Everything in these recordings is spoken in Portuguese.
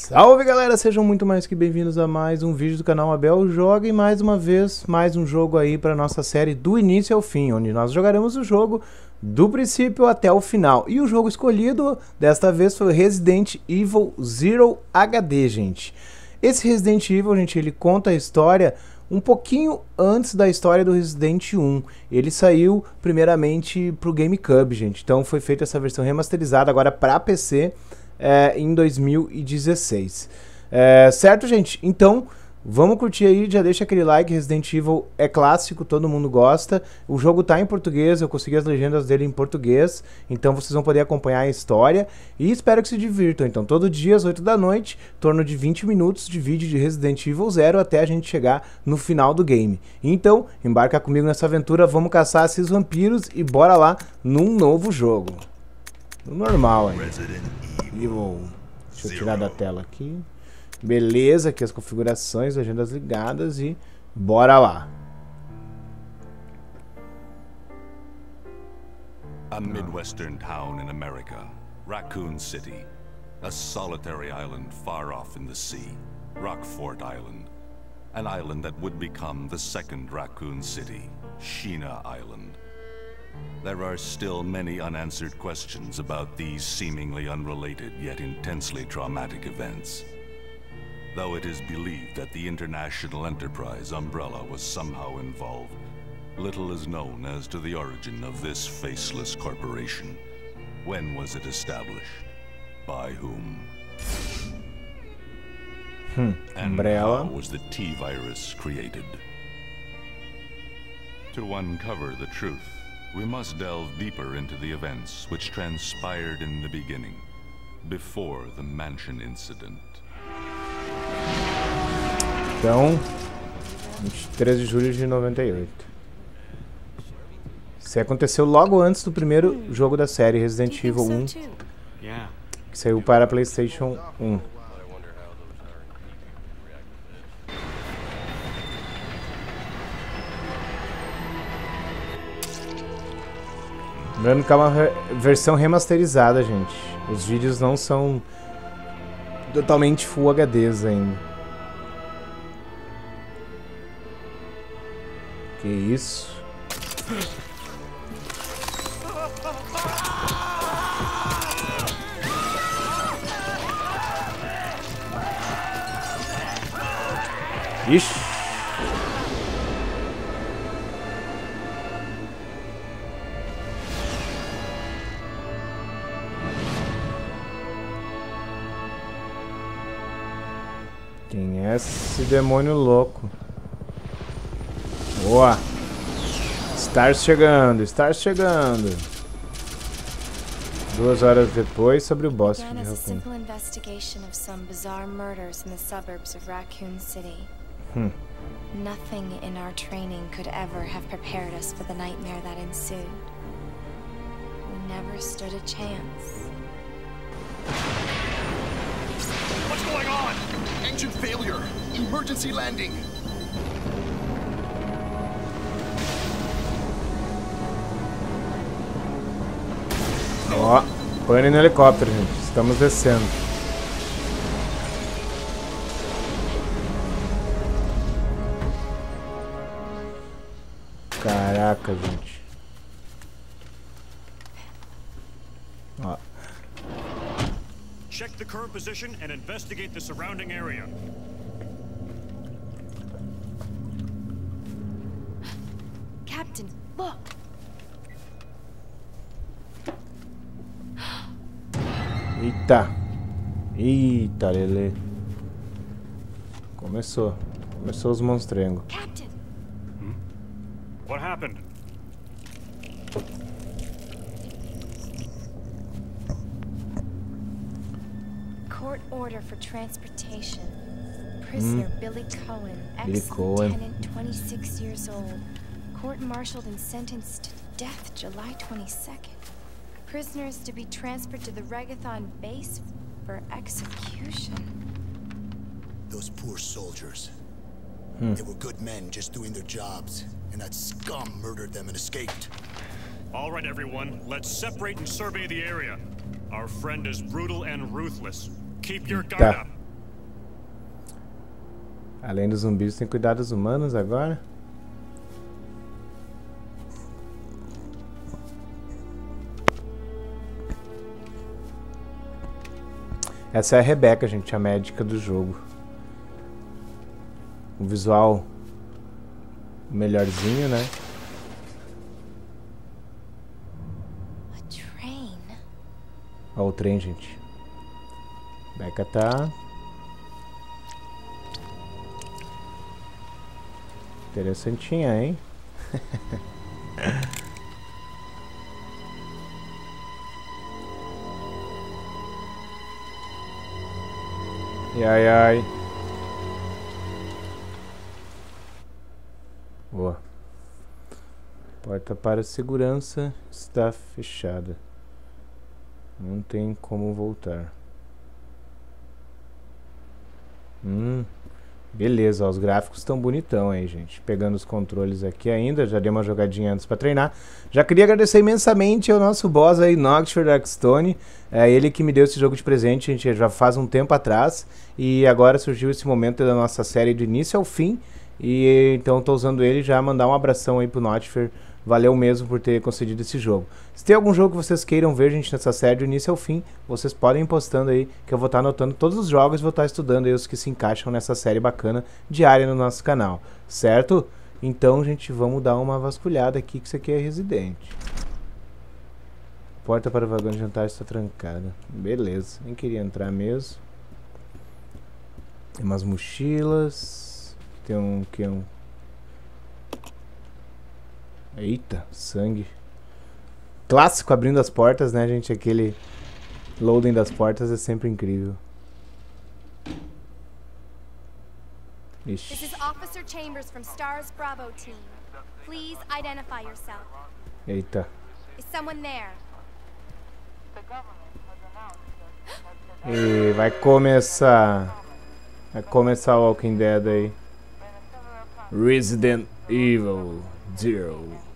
Salve galera, sejam muito mais que bem-vindos a mais um vídeo do canal Abel Joga e mais uma vez, mais um jogo aí para nossa série do início ao fim, onde nós jogaremos o jogo do princípio até o final. E o jogo escolhido desta vez foi Resident Evil Zero HD, gente. Esse Resident Evil, gente, ele conta a história um pouquinho antes da história do Resident 1. Ele saiu primeiramente pro GameCube, gente. Então foi feita essa versão remasterizada agora para PC em 2016. Certo, gente? Então vamos curtir aí, já deixa aquele like. Resident Evil é clássico, todo mundo gosta. O jogo tá em português, eu consegui as legendas dele em português, então vocês vão poder acompanhar a história e espero que se divirtam. Então todo dia às 8 da noite, em torno de 20 minutos de vídeo de Resident Evil 0 até a gente chegar no final do game. Então embarca comigo nessa aventura, vamos caçar esses vampiros e bora lá num novo jogo. No normal aí. Deixa eu tirar da tela aqui. Beleza, aqui as configurações, legendas ligadas e bora lá. A Midwestern town in America, Raccoon City. A solitary island far off in the sea, Rockfort Island. An island that would become the second Raccoon City, Sheena Island. There are still many unanswered questions about these seemingly unrelated yet intensely traumatic events. Though it is believed that the International Enterprise umbrella was somehow involved, little is known as to the origin of this faceless corporation. When was it established? By whom? And how was the T-Virus created? To uncover the truth, we must delve deeper into the events which transpired in the beginning, before the Mansion incident. Então, 23 de julho de 98. Isso aconteceu logo antes do primeiro jogo da série, Resident Evil 1, que saiu para PlayStation 1. Lembrando que é uma versão remasterizada, gente. Os vídeos não são totalmente Full HDs ainda. Que isso? Ixi! Quem é esse demônio louco? Boa! Stars chegando, Stars chegando. 2 horas depois, sobre o boss de Raccoon. Nothing in our training could ever have prepared us for the nightmare that ensued. We never stood a chance. What's going on? Engine failure. Emergency landing. Ó, pane no helicóptero, gente. Estamos descendo. Caraca, gente. Ó. Check the current position and investigate the surrounding area. Captain, look! Eita. Eita, Lele. Começou os monstrengos. Captain! What happened? Court order for transportation. Prisoner Billy Cohen, ex-lieutenant, 26 years old. Court-martialed and sentenced to death July 22nd. Prisoners to be transferred to the Regathon base for execution. Those poor soldiers. They were good men just doing their jobs, and that scum murdered them and escaped. All right, everyone, let's separate and survey the area. Our friend is brutal and ruthless. Keep your guard up. Além dos zumbis, tem que cuidar dos humanos agora. Essa é a Rebecca, gente, a médica do jogo. O visual melhorzinho, né? Ó o trem, gente. Rebecca tá... interessantinha, hein? Ai, ai. Boa. Porta para segurança está fechada. Não tem como voltar. Beleza, ó, os gráficos estão bonitão aí, gente. Pegando os controles aqui ainda, já dei uma jogadinha antes pra treinar. Já queria agradecer imensamente ao nosso boss aí, Nocturne Darkstone. É ele que me deu esse jogo de presente, gente, já faz um tempo atrás. E agora surgiu esse momento da nossa série do início ao fim. E então tô usando ele já, mandar um abração aí pro Nocturne. Valeu mesmo por ter concedido esse jogo. Se tem algum jogo que vocês queiram ver, gente, nessa série do início ao fim, vocês podem ir postando aí, que eu vou estar anotando todos os jogos e vou estar estudando aí os que se encaixam nessa série bacana diária no nosso canal, certo? Então, gente, vamos dar uma vasculhada aqui, que isso aqui é Residente. Porta para o vagão de jantar está trancada. Beleza, nem queria entrar mesmo. Tem umas mochilas. Tem um... Eita, sangue. Clássico abrindo as portas, né, gente? Aquele loading das portas é sempre incrível. Ixi. This is Officer Chambers from Stars Bravo team. Please identify yourself. Eita. Is someone there? E vai começar. Vai começar o Walking Dead aí. Resident Evil 0.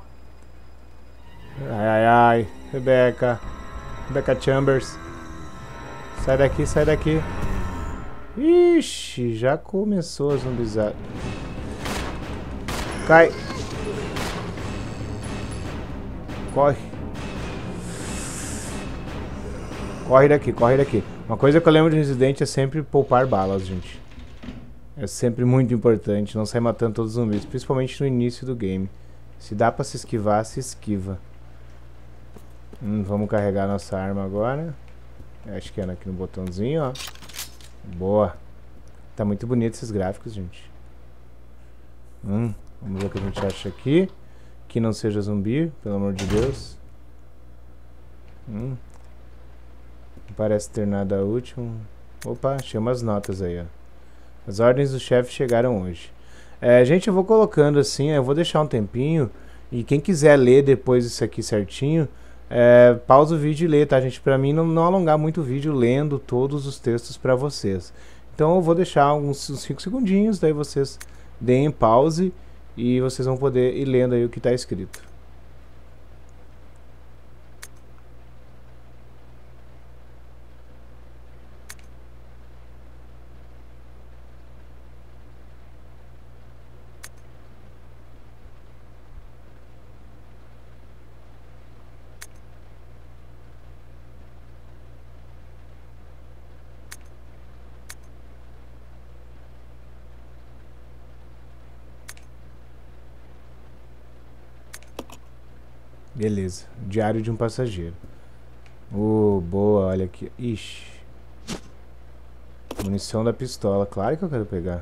Ai, ai, ai. Rebecca. Rebecca Chambers. Sai daqui, sai daqui. Ixi, já começou a zumbizar. Cai. Corre. Corre daqui, corre daqui. Uma coisa que eu lembro de Resident é sempre poupar balas, gente. É sempre muito importante. Não sair matando todos os zumbis, principalmente no início do game. Se dá pra se esquivar, se esquiva. Vamos carregar nossa arma agora. Acho que é aqui no botãozinho, ó. Boa. Tá muito bonito esses gráficos, gente. Vamos ver o que a gente acha aqui. Que não seja zumbi, pelo amor de Deus. Não parece ter nada útil. Opa, achei umas notas aí, ó. As ordens do chefe chegaram hoje. Gente, eu vou colocando assim, eu vou deixar um tempinho. E quem quiser ler depois isso aqui certinho, pausa o vídeo e lê, tá, gente? Pra mim não alongar muito o vídeo lendo todos os textos pra vocês. Então eu vou deixar uns 5 segundinhos, daí vocês deem pause e vocês vão poder ir lendo aí o que tá escrito. Beleza, diário de um passageiro. Boa, olha aqui. Ixi. Munição da pistola, claro que eu quero pegar.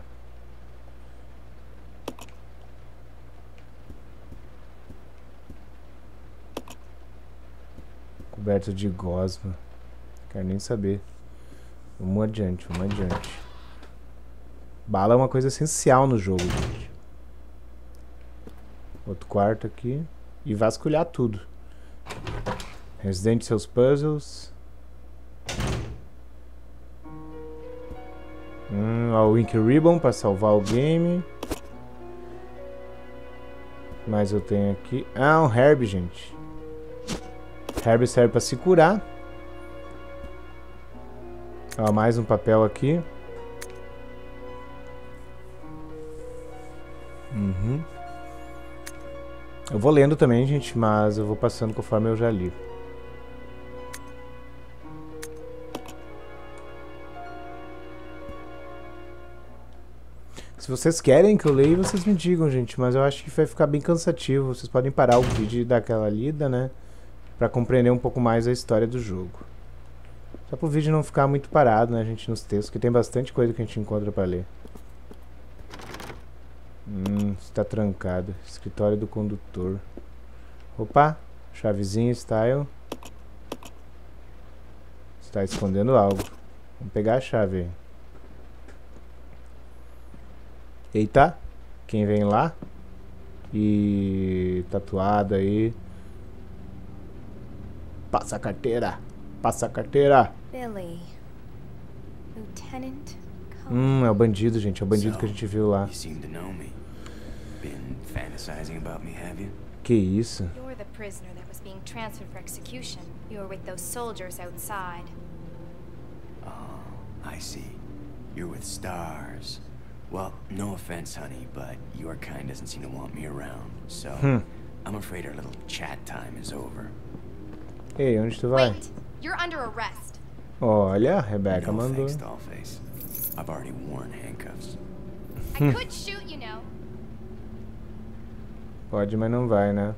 Coberto de gosma. Quero nem saber. Vamos adiante, vamos adiante. Bala é uma coisa essencial no jogo, gente. Outro quarto aqui. E vasculhar tudo. Resident e seus puzzles. Ó, o Ink Ribbon para salvar o game. Mas eu tenho aqui... Ah, um herb, gente. Herb serve para se curar. Ó, mais um papel aqui. Uhum. Eu vou lendo também, gente, mas eu vou passando conforme eu já li. Se vocês querem que eu leia, vocês me digam, gente, mas eu acho que vai ficar bem cansativo. Vocês podem parar o vídeo e dar aquela lida, né? Pra compreender um pouco mais a história do jogo. Só pro vídeo não ficar muito parado, né, gente, nos textos, porque tem bastante coisa que a gente encontra pra ler. Está trancado. Escritório do condutor. Opa, chavezinha style. Está escondendo algo. Vamos pegar a chave aí. Eita, quem vem lá? E tatuado aí. Passa a carteira. Passa a carteira. Billy. Lieutenant Cohen. É o bandido, gente. É o bandido que a gente viu lá. You seem to know me. Been fantasizing about me, have you? Que isso? You're the prisoner that was being transferred for execution. You were with those soldiers outside. Oh, I see. You're with Stars. Well, no offense, honey, but your kind doesn't seem to want me around. So, I'm afraid our little chat time is over. Ei, onde tu vai? Wait, you're under arrest. Olha, a Rebeca No mandou. thanks, Dollface. I've already worn handcuffs. I could shoot, you know. Pode, mas não vai, né?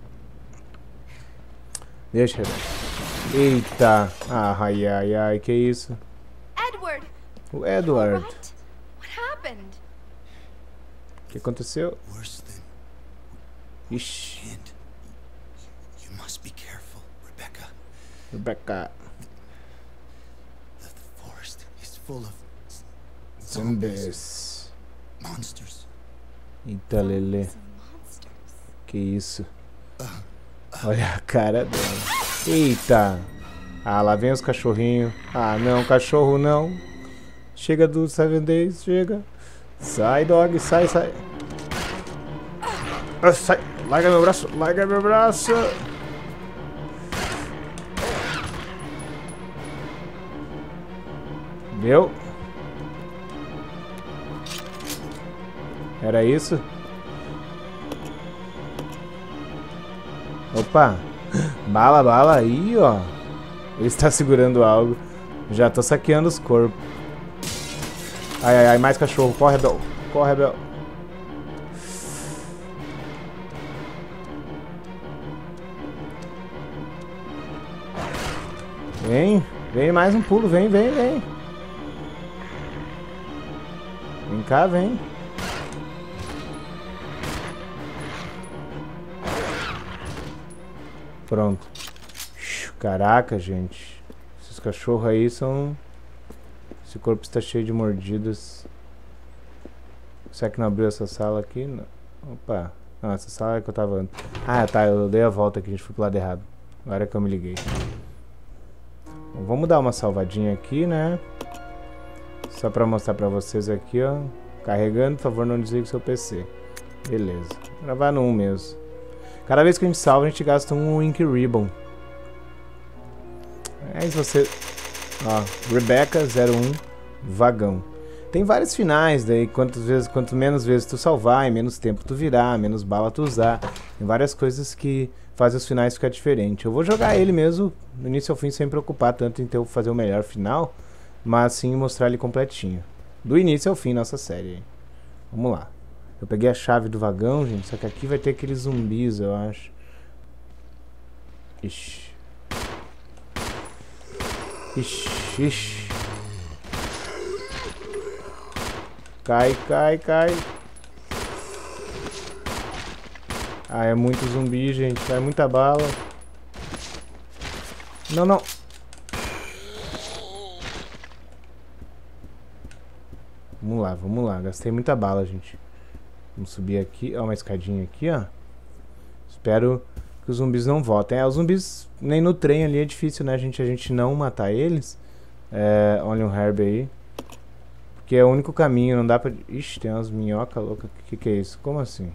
Deixa, Rebeca. Eita. Ai, ai, ai, que isso? Edward! O Edward. What? What happened? O que aconteceu? Worse than Ixi, and you must be careful, Rebecca. Rebeca. The forest is full of Zumbis. monsters. Eita, Lelê. Some monsters. Que isso? Olha a cara dela. Eita. Ah, lá vem os cachorrinhos. Ah, não, cachorro não. Chega do 7 Days, chega. Sai, dog, sai, sai. Ah, sai. Larga meu braço, larga meu braço. Viu? Era isso? Opa! Bala, bala aí, ó. Ele está segurando algo. Já tô saqueando os corpos. Ai, ai, ai, mais cachorro. Corre, Bel. Corre, Bel. Vem. Vem mais um pulo. Vem, vem, vem. Vem cá, vem. Pronto. Caraca, gente. Esses cachorros aí são... Esse corpo está cheio de mordidas. Será que não abriu essa sala aqui? Não. Opa. Não, essa sala é que eu tava antes. Ah, tá. Eu dei a volta aqui. A gente foi pro lado errado. Agora é que eu me liguei. Bom, vamos dar uma salvadinha aqui, né? Só pra mostrar pra vocês aqui, ó. Carregando, por favor, não desligue seu PC. Beleza. Vou gravar no 1 mesmo. Cada vez que a gente salva, a gente gasta um Ink Ribbon. Aí você... Ó, Rebecca 01 vagão. Tem vários finais, daí quanto menos vezes tu salvar, e menos tempo tu virar, menos bala tu usar. Tem várias coisas que fazem os finais ficar diferentes. Eu vou jogar ele mesmo, do início ao fim, sem me preocupar tanto em fazer o melhor final, mas sim mostrar ele completinho. Do início ao fim, nossa série. Vamos lá. Eu peguei a chave do vagão, gente, só que aqui vai ter aqueles zumbis, eu acho. Ixi. Ixi, ixi. Cai, cai, cai. Ah, é muito zumbi, gente. É muita bala. Não, não. Vamos lá, vamos lá. Gastei muita bala, gente. Vamos subir aqui. Ó, uma escadinha aqui, ó. Espero que os zumbis não voltem. Os zumbis, nem no trem ali é difícil, né, gente? A gente não matar eles. Olha um herb aí. Porque é o único caminho, não dá pra... Ixi, tem umas minhocas loucas. Que é isso? Como assim?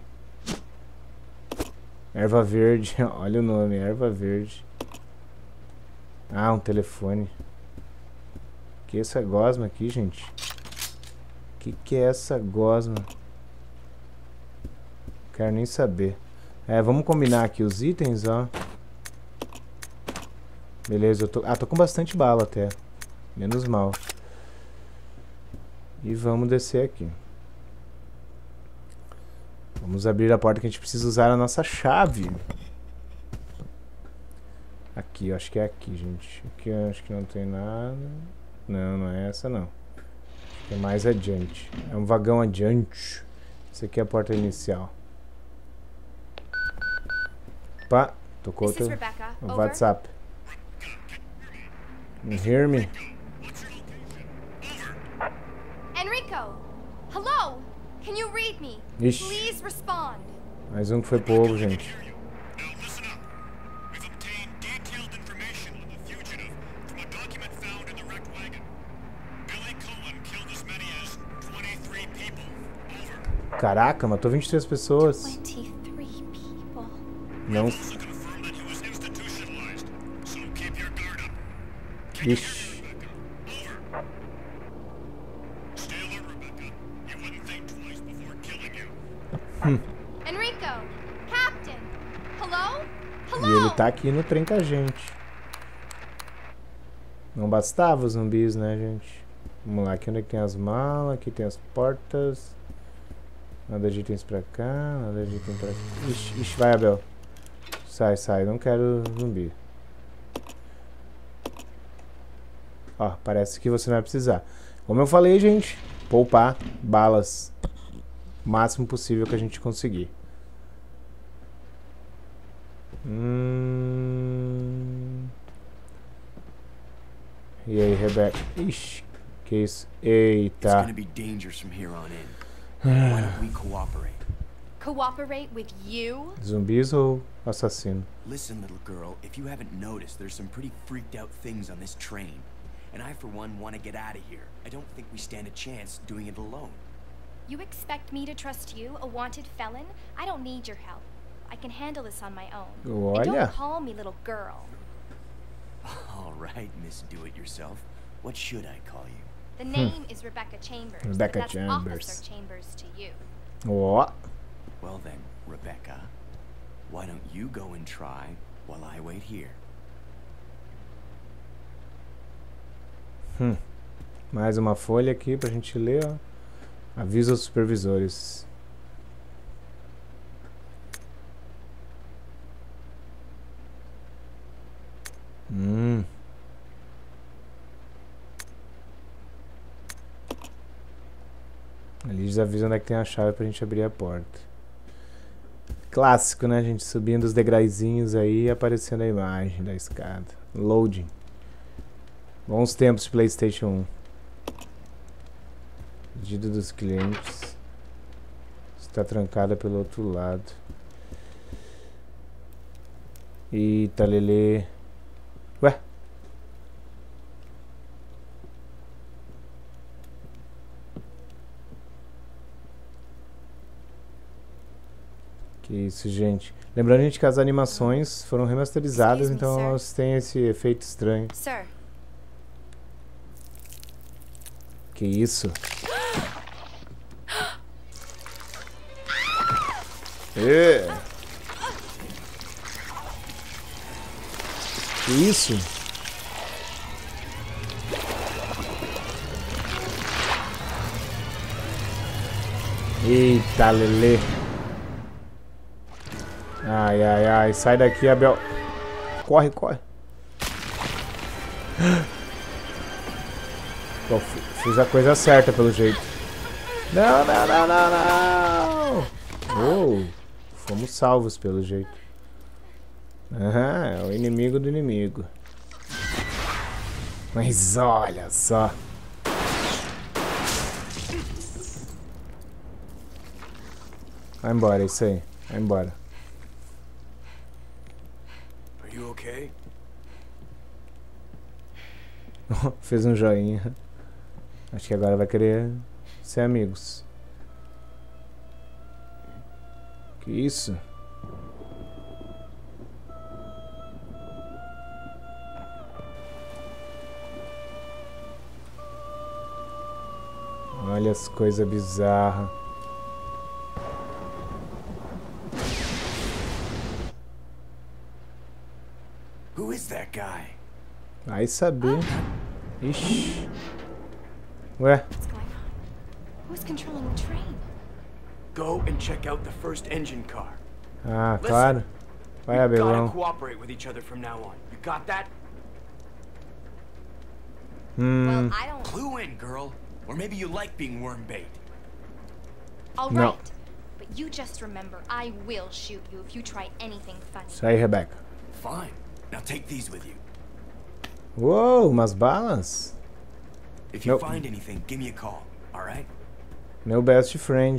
Erva verde. Olha o nome, erva verde. Ah, um telefone. Que é essa gosma aqui, gente? Que é essa gosma? Quero nem saber. Vamos combinar aqui os itens, ó. Beleza, eu tô... tô com bastante bala até. Menos mal. E vamos descer aqui. Vamos abrir a porta que a gente precisa usar a nossa chave. Aqui, eu acho que é aqui, gente. Aqui eu acho que não tem nada. Não, não é essa não. Acho que é mais adiante. É um vagão adiante. Essa aqui é a porta inicial. Opa, tocou o WhatsApp. You hear me? Enrico! Hello! Can you read me? Ixi. Please respond. Mais um que foi pro ovo, gente. Caraca, matou 23 pessoas. 23 people. Não. Ixi. Enrico! Captain! Hello? E ele tá aqui no trem com a gente. Não bastava os zumbis, né, gente? Vamos lá, aqui onde é que tem as malas, aqui tem as portas. Nada de itens pra cá, nada de itens pra cá. Ixi, ixi, vai, Abel. Sai, sai, não quero zumbi. Ó, parece que você não vai precisar. Como eu falei, gente, poupar balas o máximo possível que a gente conseguir. E aí, Rebeca? Ixi, que isso? Eita. Why don't we cooperate? Cooperate with you? Zumbis ou assassino? Listen, little girl, if you haven't noticed, there's some pretty freaked out things on this train. And I, for one, want to get out of here. I don't think we stand a chance doing it alone. You expect me to trust you, a wanted felon? I don't need your help. I can handle this on my own. And Olha. don't call me little girl. All right, Miss Do-It-Yourself. What should I call you? The name is Rebecca Chambers. Rebecca but that's Chambers. Officer Chambers to you. Ó. Well then, Rebecca, why don't you go and try while I wait here? Mais uma folha aqui pra gente ler, ó. Avisa aos supervisores. Ali eles avisam onde é que tem a chave pra gente abrir a porta. Clássico, né, gente? Subindo os degraizinhos aí e aparecendo a imagem da escada. Loading. Bons tempos de PlayStation 1. Pedido dos clientes. Está trancada pelo outro lado. Eita, Lelê. Ué? Que isso, gente. Lembrando, gente, que as animações foram remasterizadas, Excuse me, então sir. elas têm esse efeito estranho. Sir. Que isso? Que isso? Eita, Lelê. Ai, ai, ai. Sai daqui, Abel. Corre, corre. Pô, fiz a coisa certa, pelo jeito. Não, não, não, não, não. Oh, fomos salvos, pelo jeito. Aham, é o inimigo do inimigo. Mas olha só. Vai embora, é isso aí. Vai embora. Are you okay? Fez um joinha. Acho que agora vai querer ser amigos. Que isso? Olha as coisas bizarras. Vai saber. Ixi. Ué. What's going on? Who's controlling the train? Go and check out the first engine car. Ah, claro. Vai, Abelão. Cooperate with each other from now on. You got that? Well, I don't... Clue in, girl. Or maybe you like being worm bait. All No. right. But you just remember, I will shoot you if you try anything funny. Isso aí, Rebeca. Fine. Now take these with you. Uou, umas balas? If you Nope. find anything, give me a call. All right? Meu best friend.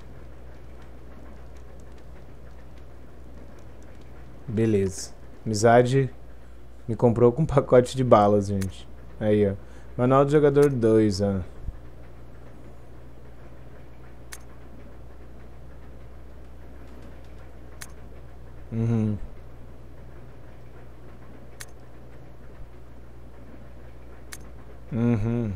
Beleza. Amizade me comprou com um pacote de balas, gente. Aí, ó. Manual do jogador 2, ó. Uhum. Uhum.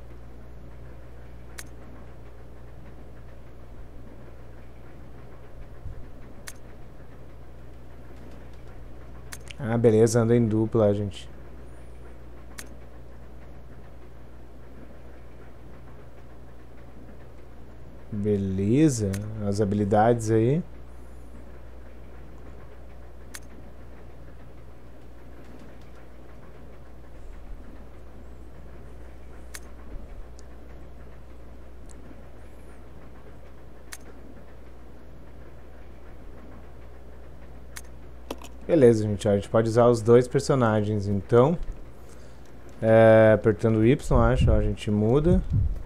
Ah, beleza, anda em dupla, gente. Beleza, as habilidades aí. Beleza, gente, ó, a gente pode usar os dois personagens, então apertando o Y, acho, ó, a gente muda.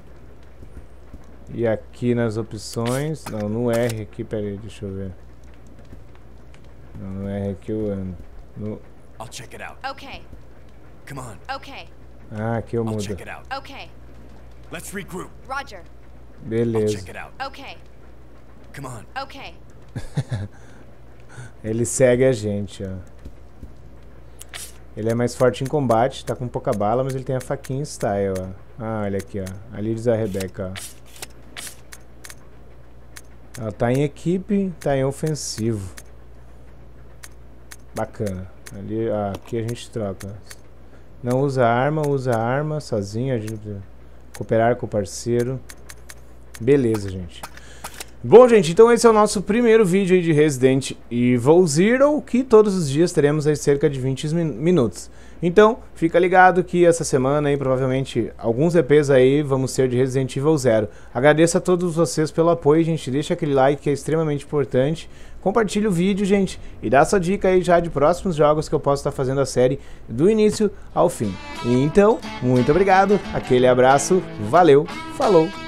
E aqui nas opções, não, no R aqui, peraí, deixa eu ver. Não, no R aqui eu ando. No... I'll check it out. Okay. Come on. Okay. Ah, aqui eu I'll mudo. check it out. Okay. Let's regroup. Roger. I'll Beleza. check it out. Okay. Come on. Okay. Ele segue a gente, ó. Ele é mais forte em combate, tá com pouca bala, mas ele tem a faquinha style, ó. Ah, olha aqui, ó. Ali diz a Rebeca, ó. Ela tá em equipe, tá em ofensivo. Bacana. Ali, ó, aqui a gente troca. Não usa arma sozinho, a gente cooperar com o parceiro. Beleza, gente. Bom, gente, então esse é o nosso primeiro vídeo aí de Resident Evil Zero, que todos os dias teremos aí cerca de 20 minutos. Então, fica ligado que essa semana aí, provavelmente, alguns EPs aí vamos ser de Resident Evil Zero. Agradeço a todos vocês pelo apoio, gente, deixa aquele like que é extremamente importante. Compartilha o vídeo, gente, e dá sua dica aí já de próximos jogos que eu posso estar fazendo a série do início ao fim. E então, muito obrigado, aquele abraço, valeu, falou!